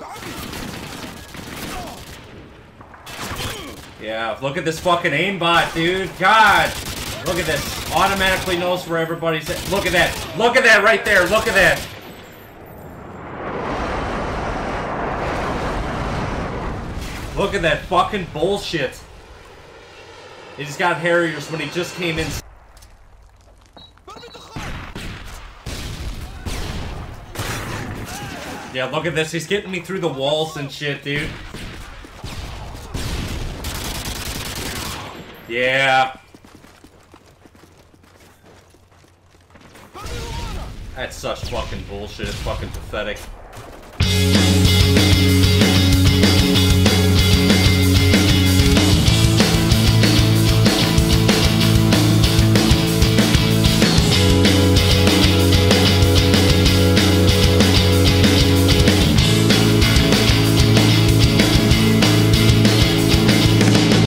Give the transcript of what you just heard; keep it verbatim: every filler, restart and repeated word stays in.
Yeah, look at this fucking aimbot, dude. God. Look at this. Automatically knows where everybody's at. Look at that. Look at that right there. Look at that. Look at that fucking bullshit. He just got Harriers when he just came in. Yeah, look at this. He's getting me through the walls and shit, dude. Yeah. That's such fucking bullshit. It's fucking pathetic.